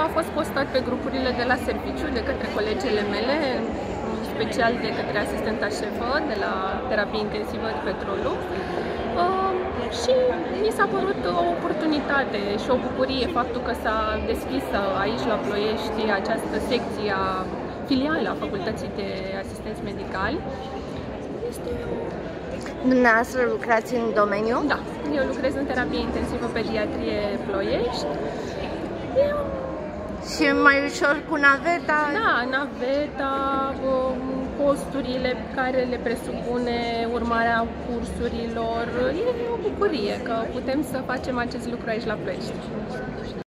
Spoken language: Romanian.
a fost postat pe grupurile de la serviciu de către colegele mele, în special de către asistenta șefă de la terapie intensivă de Petrolul. Și mi s-a părut o oportunitate și o bucurie faptul că s-a deschis aici la Ploiești această secție filială a Facultății de Asistenți Medicali. Dumneavoastră lucrați în domeniu? Da, eu lucrez în terapie intensivă pediatrie Ploiești. Și mai ușor cu naveta? Da, naveta, costurile care le presupune urmarea cursurilor. E o bucurie că putem să facem acest lucru aici la Ploiești.